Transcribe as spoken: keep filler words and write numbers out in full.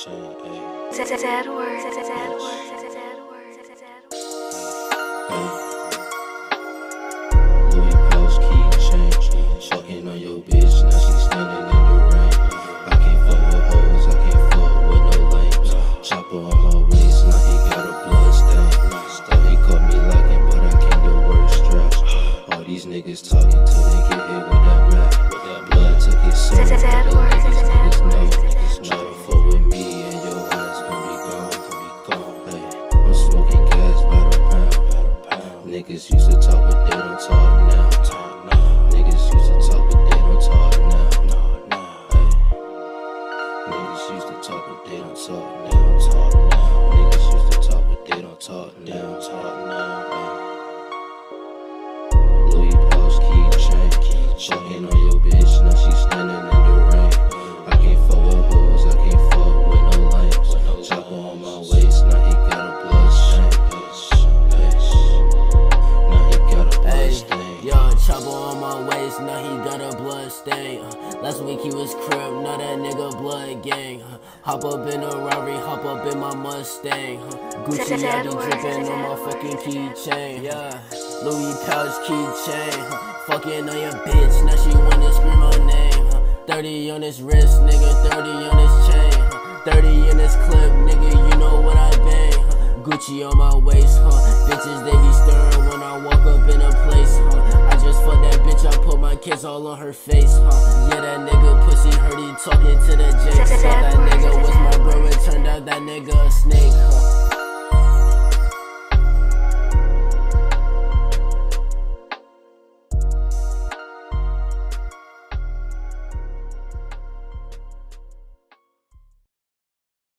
chain, ayy. Sad word, sad word, sad word, sad word. Louis Pouch keychain, fucking on your bitch, now she standing in the rain. I can't fuck with hoes, I can't fuck with no lames. Chopper on my waist, now he got a blood stain. Thought he caught me lacking, but I came to work strapped. All these niggas talking till they get hit with that Mac. Blood took his soul. These niggas know, try to fuck with me and your ass gon' be gone. Hey, I'm smoking gas by the pound. Niggas used to talk, but they don't talk now. Niggas used to talk, but they don't talk now. Hey, niggas used to talk, but they don't talk now. Talk now. Niggas used to talk, but they don't talk now. Talk now. Louis Pouch keychain, fucking on your bitch, now she standing in the rain. I can't fuck with hoes, I can't fuck with no lames. Chopper on my waist, now he got a blood stain. Now he got a blood stain. Yo, chopper on my waist, now he got a blood stain. Uh, last week he was crib, now that nigga blood gang. Uh, hop up in a Rari, hop up in my Mustang. Uh, Gucci, I be drippin' on my fucking keychain. Yeah, Louis Pouch keychain. Uh, fucking on your bitch, now she wanna scream my name. Uh, thirty on his wrist, nigga, thirty on his chain. Uh, thirty in this clip, nigga, you know what I bang. Uh, Gucci on my waist, huh? Bitches, they be stirring when I walk up in a place, huh? I just fucked that bitch, I put my kiss all on her face, huh? Yeah, that nigga pussy heard he talking to the J. Thought that nigga was my bro, it turned out that nigga a snake, huh?